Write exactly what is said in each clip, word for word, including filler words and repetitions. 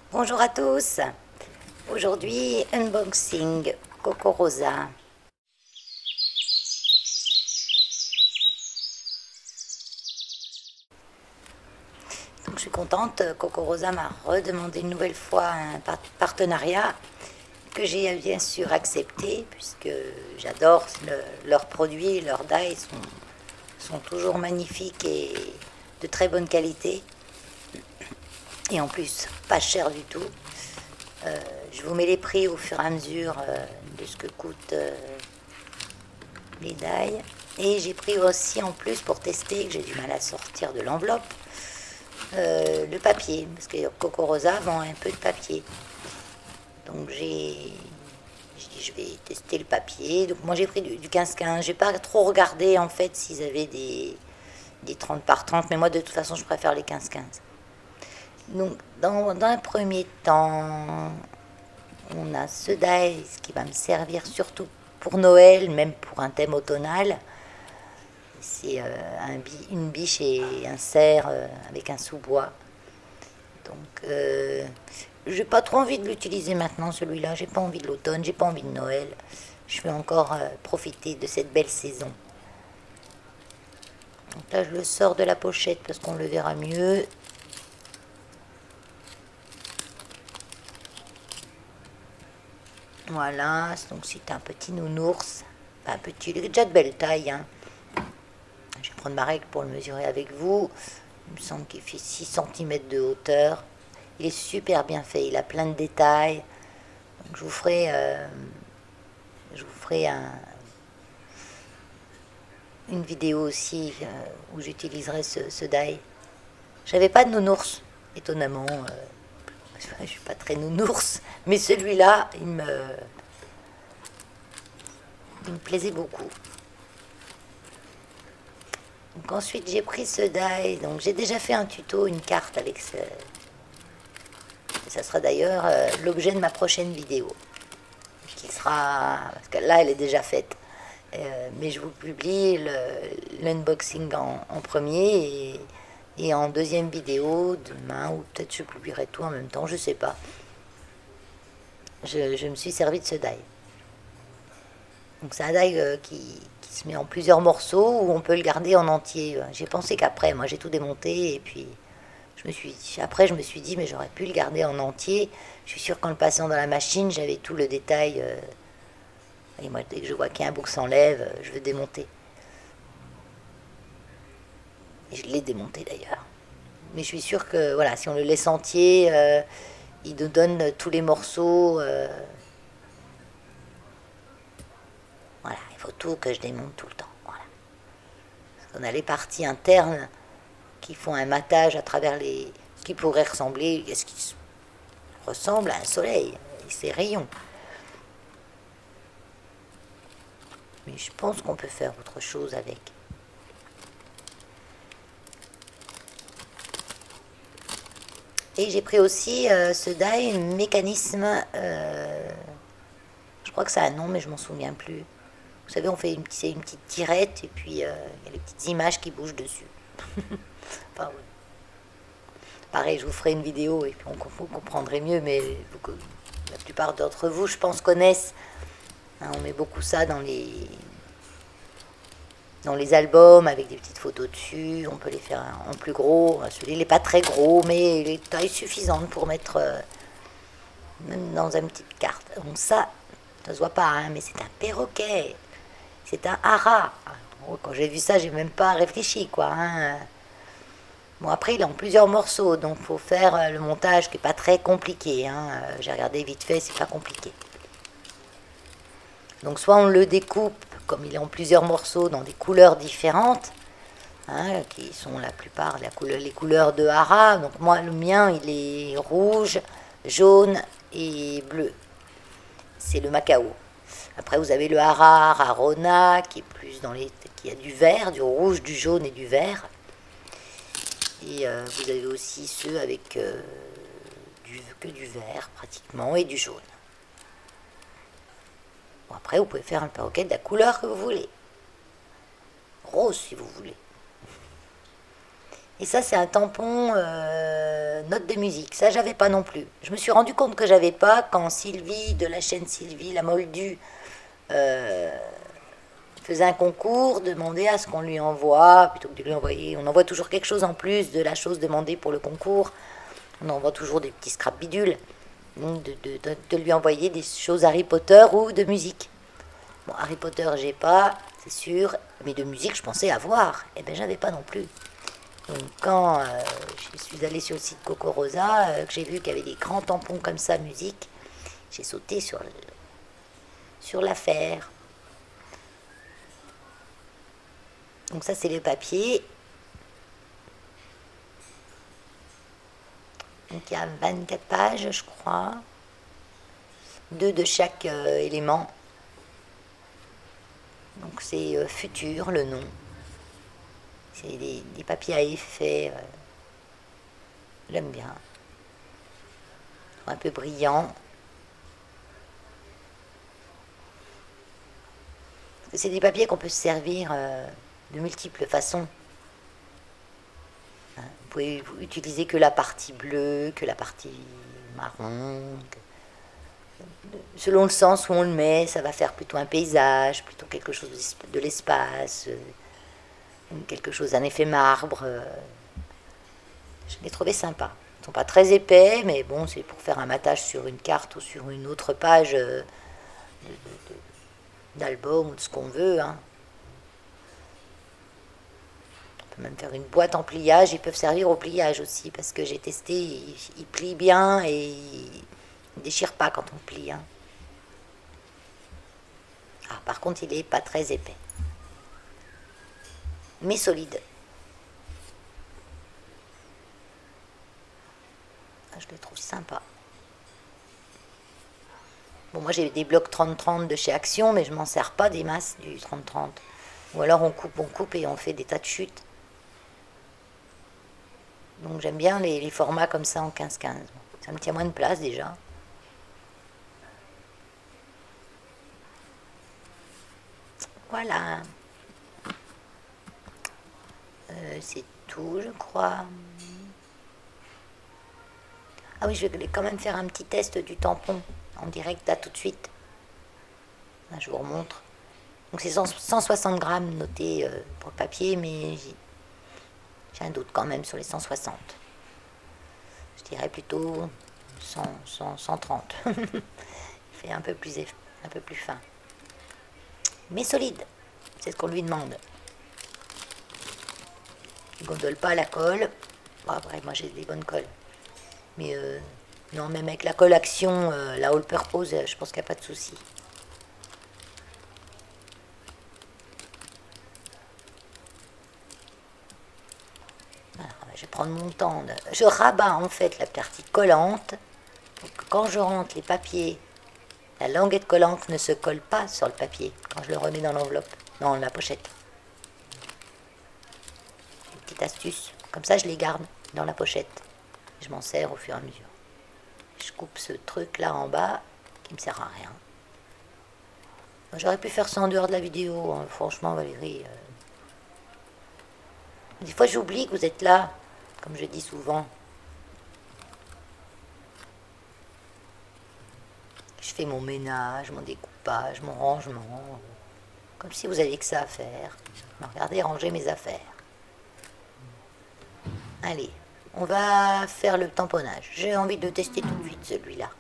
Bonjour à tous. Aujourd'hui, unboxing Coco Rosa. Donc, je suis contente, Coco Rosa m'a redemandé une nouvelle fois un partenariat que j'ai bien sûr accepté puisque j'adore le, leurs produits, leurs dies sont, sont toujours magnifiques et de très bonne qualité et en plus pas cher du tout. Euh, je vous mets les prix au fur et à mesure euh, de ce que coûtent euh, les dies. Et j'ai pris aussi en plus pour tester, que j'ai du mal à sortir de l'enveloppe, euh, le papier. Parce que Coco Rosa vend un peu de papier. Donc j'ai dit je vais tester le papier. Donc moi j'ai pris du, du quinze quinze. J'ai pas trop regardé en fait s'ils avaient des, des trente par trente. Mais moi de toute façon je préfère les quinze quinze. Donc dans, dans un premier temps, on a ce dice qui va me servir surtout pour Noël, même pour un thème automnal. C'est euh, un, une biche et un cerf euh, avec un sous-bois. Donc, euh, j'ai pas trop envie de l'utiliser maintenant, celui-là. J'ai pas envie de l'automne, j'ai pas envie de Noël. Je vais encore euh, profiter de cette belle saison. Donc là, je le sors de la pochette parce qu'on le verra mieux. Voilà, donc c'est un petit nounours. Enfin, un petit, il est déjà de belle taille. Hein. Je vais prendre ma règle pour le mesurer avec vous. Il me semble qu'il fait six centimètres de hauteur. Il est super bien fait, il a plein de détails. Donc je vous ferai, euh, je vous ferai un, une vidéo aussi euh, où j'utiliserai ce, ce die. J'avais pas de nounours, étonnamment. Euh, je suis pas très nounours, mais celui-là, il me, il me plaisait beaucoup. Donc ensuite j'ai pris ce die, donc j'ai déjà fait un tuto, une carte avec ce. Ça sera d'ailleurs euh, l'objet de ma prochaine vidéo, qui sera, parce que là elle est déjà faite, euh, mais je vous publie l'unboxing en, en premier et, et en deuxième vidéo demain, ou peut-être je publierai tout en même temps, je sais pas. Je, je me suis servi de ce die. Donc c'est un die euh, qui, qui se met en plusieurs morceaux où on peut le garder en entier. J'ai pensé qu'après, moi j'ai tout démonté et puis je me suis, après je me suis dit mais j'aurais pu le garder en entier. Je suis sûre qu'en le passant dans la machine, j'avais tout le détail. Euh, et moi dès que je vois qu'il y a un bout qui s'enlève, je veux démonter. Et je l'ai démonté d'ailleurs. Mais je suis sûre que voilà, si on le laisse entier, euh, il nous donne tous les morceaux. Euh, Voilà, il faut tout que je démonte tout le temps. Voilà. Parce qu'on a les parties internes qui font un matage à travers les. Ce qui pourrait ressembler. Ce qui ressemble à un soleil et ses rayons. Mais je pense qu'on peut faire autre chose avec. Et j'ai pris aussi euh, ce die mécanisme. Euh, je crois que ça a un nom, mais je m'en souviens plus. Vous savez, on fait une petite, une petite tirette et puis euh, il y a les petites images qui bougent dessus. Enfin, oui. Pareil, je vous ferai une vidéo et puis on, vous comprendrez mieux, mais vous, la plupart d'entre vous, je pense, connaissent. Hein, on met beaucoup ça dans les, dans les albums avec des petites photos dessus. On peut les faire en plus gros. Celui-là, il n'est pas très gros, mais il est taille suffisante pour mettre euh, même dans une petite carte. Donc ça, ça se voit pas, hein, mais c'est un perroquet. C'est un hara. Quand j'ai vu ça, j'ai même pas réfléchi, quoi. Hein. Bon, après, il est en plusieurs morceaux, donc il faut faire le montage qui n'est pas très compliqué. Hein. J'ai regardé vite fait, c'est pas compliqué. Donc, soit on le découpe, comme il est en plusieurs morceaux, dans des couleurs différentes, hein, qui sont la plupart la couleur, les couleurs de hara. Donc, moi, le mien, il est rouge, jaune et bleu. C'est le Macao. Après, vous avez le hara Arona, qui est plus dans les, qui a du vert, du rouge, du jaune et du vert. Et euh, vous avez aussi ceux avec euh, du, que du vert pratiquement et du jaune. Bon, après, vous pouvez faire un perroquet de la couleur que vous voulez. Rose si vous voulez. Et ça, c'est un tampon euh, note de musique. Ça, j'avais pas non plus. Je me suis rendu compte que j'avais pas quand Sylvie, de la chaîne Sylvie, la Moldue, euh, faisait un concours, demandait à ce qu'on lui envoie, plutôt que de lui envoyer, on envoie toujours quelque chose en plus de la chose demandée pour le concours. On envoie toujours des petits scrap bidules. Donc de, de, de, de lui envoyer des choses Harry Potter ou de musique. Bon, Harry Potter, j'ai pas, c'est sûr, mais de musique, je pensais avoir. Eh bien, j'avais pas non plus. Donc, quand euh, je suis allée sur le site Coco Rosa, euh, que j'ai vu qu'il y avait des grands tampons comme ça, musique, j'ai sauté sur, le, sur l'affaire. Donc, ça, c'est le papier. Donc, il y a vingt-quatre pages, je crois. Deux de chaque euh, élément. Donc, c'est euh, futur, le nom. C'est des, des papiers à effet. Euh, J'aime bien. Un peu brillant. C'est des papiers qu'on peut se servir euh, de multiples façons. Vous pouvez utiliser que la partie bleue, que la partie marron. Que... Selon le sens où on le met, ça va faire plutôt un paysage, plutôt quelque chose de l'espace, quelque chose, un effet marbre. Je les trouvais sympas. Ils ne sont pas très épais, mais bon, c'est pour faire un matage sur une carte ou sur une autre page d'album ou de ce qu'on veut. Hein. On peut même faire une boîte en pliage. Ils peuvent servir au pliage aussi, parce que j'ai testé, ils, ils plient bien et ils ne déchirent pas quand on plie. Hein. Ah, par contre, il n'est pas très épais, mais solide. Je les trouve sympas. Bon, moi j'ai des blocs trente trente de chez Action, mais je m'en sers pas des masses du trente trente. Ou alors on coupe, on coupe et on fait des tas de chutes. Donc j'aime bien les, les formats comme ça en quinze quinze. Ça me tient moins de place déjà. Voilà. Euh, c'est tout, je crois. Ah oui, je vais quand même faire un petit test du tampon en direct, là, tout de suite. Là, je vous remontre. Donc c'est cent soixante grammes noté euh, pour le papier, mais j'ai un doute quand même sur les cent soixante. Je dirais plutôt cent, cent, cent trente. Il fait un peu plus, un peu plus fin. Mais solide, c'est ce qu'on lui demande. Il ne gondole pas la colle. Bon, après, moi j'ai des bonnes colles. Mais euh, non, même avec la colle Action, euh, la All Purpose, je pense qu'il n'y a pas de souci. Alors, je vais prendre mon temps. De... Je rabats en fait la partie collante pour que quand je rentre les papiers, la languette collante ne se colle pas sur le papier quand je le remets dans l'enveloppe, dans la pochette. Une petite astuce. Comme ça, je les garde dans la pochette. Je m'en sers au fur et à mesure. Je coupe ce truc là en bas qui me sert à rien. J'aurais pu faire ça en dehors de la vidéo, hein. Franchement Valérie. Euh... Des fois j'oublie que vous êtes là, comme je dis souvent. Je fais mon ménage, mon découpage, mon rangement. Comme si vous aviez que ça à faire. Regardez, ranger mes affaires. Allez. On va faire le tamponnage. J'ai envie de tester tout de suite celui-là.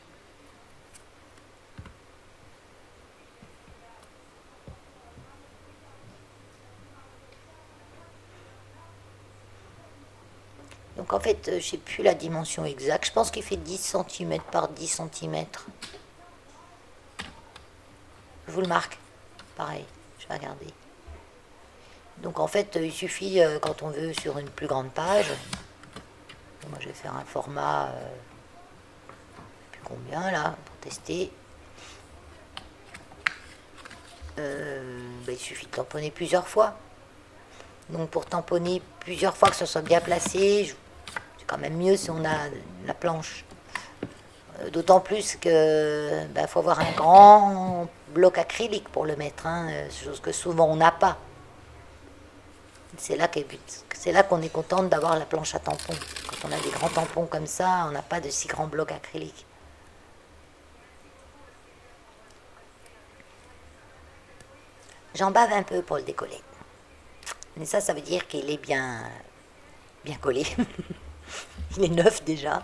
Donc en fait, je ne sais plus la dimension exacte. Je pense qu'il fait dix centimètres par dix centimètres. Je vous le marque. Pareil, je vais regarder. Donc en fait, il suffit, quand on veut sur une plus grande page... Moi, je vais faire un format, euh, plus combien là, pour tester. Euh, ben, il suffit de tamponner plusieurs fois. Donc, pour tamponner plusieurs fois, que ce soit bien placé, c'est quand même mieux si on a la planche. Euh, D'autant plus que ben, faut avoir un grand bloc acrylique pour le mettre, hein, chose que souvent on n'a pas. C'est là qu'est- c'est là qu'on est contente d'avoir la planche à tampons. Quand on a des grands tampons comme ça, on n'a pas de si grands blocs acryliques. J'en bave un peu pour le décoller. Mais ça, ça veut dire qu'il est bien, bien collé. Il est neuf déjà.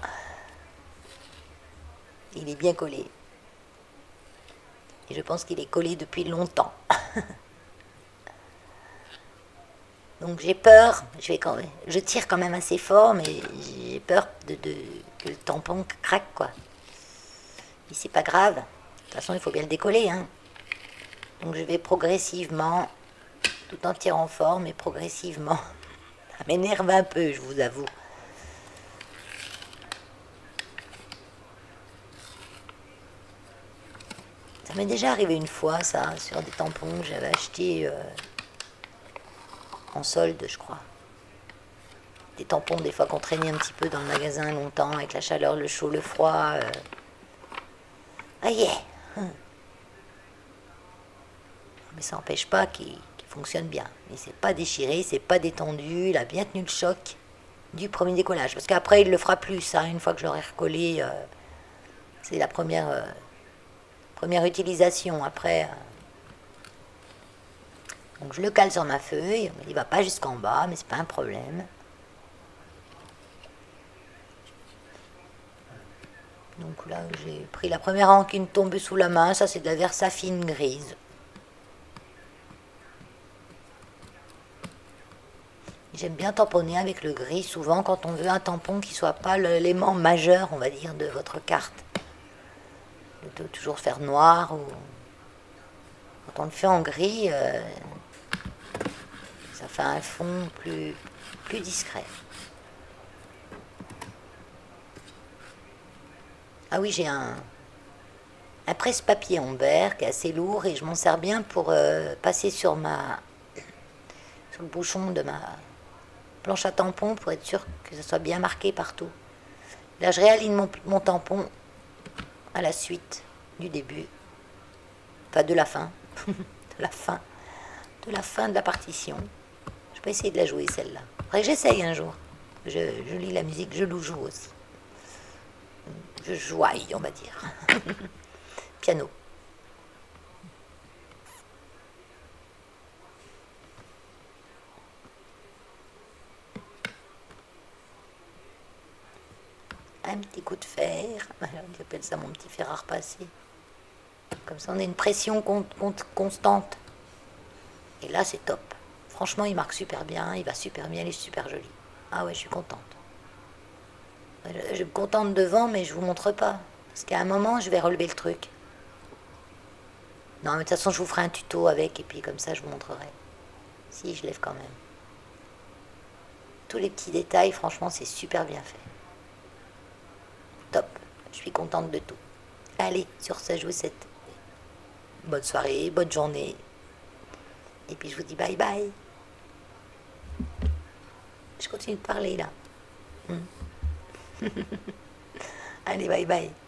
Il est bien collé. Et je pense qu'il est collé depuis longtemps. Donc j'ai peur, je, vais quand même, je tire quand même assez fort, mais j'ai peur de, de, que le tampon craque, quoi. Et c'est pas grave. De toute façon, il faut bien le décoller, hein. Donc je vais progressivement, tout en tirant fort, mais progressivement. Ça m'énerve un peu, je vous avoue. Ça m'est déjà arrivé une fois, ça, sur des tampons que j'avais achetés euh, en solde, je crois. Des tampons, des fois, qu'on traînait un petit peu dans le magasin longtemps, avec la chaleur, le chaud, le froid. Euh... Ah yeah. Hum. Mais ça n'empêche pas qu'il qu'il fonctionne bien. Il s'est pas déchiré, c'est pas détendu, il a bien tenu le choc du premier décollage. Parce qu'après, il le fera plus, ça, une fois que je l'aurai recollé. Euh... C'est la première, euh... première utilisation. Après... Euh... Donc je le cale sur ma feuille, il va pas jusqu'en bas, mais c'est pas un problème. Donc là, j'ai pris la première encre qui me tombe sous la main, ça c'est de la Versafine grise. J'aime bien tamponner avec le gris, souvent quand on veut un tampon qui soit pas l'élément majeur, on va dire, de votre carte. De toujours faire noir ou... Quand on le fait en gris, euh, ça fait un fond plus, plus discret. Ah oui, j'ai un, un presse-papier en verre qui est assez lourd et je m'en sers bien pour euh, passer sur ma sur le bouchon de ma planche à tampons pour être sûr que ça soit bien marqué partout. Là, je réaligne mon, mon tampon à la suite du début, enfin de la fin, de la fin, de la fin de la partition. Je vais essayer de la jouer celle-là. Après, j'essaye un jour. Je, je lis la musique, je joue aussi. Je jouaille, on va dire. Piano. Un petit coup de fer. J'appelle ça mon petit fer à repasser. Comme ça, on a une pression con con constante. Et là, c'est top. Franchement, il marque super bien. Il va super bien. Il est super joli. Ah ouais, je suis contente. Je, je me contente devant, mais je vous montre pas. Parce qu'à un moment, je vais relever le truc. Non, mais de toute façon, je vous ferai un tuto avec. Et puis, comme ça, je vous montrerai. Si, je lève quand même. Tous les petits détails, franchement, c'est super bien fait. Top. Je suis contente de tout. Allez, sur ce, je vous souhaite bonne soirée, bonne journée. Et puis, je vous dis bye bye. Je continue de parler, là. Hmm. Allez, bye bye.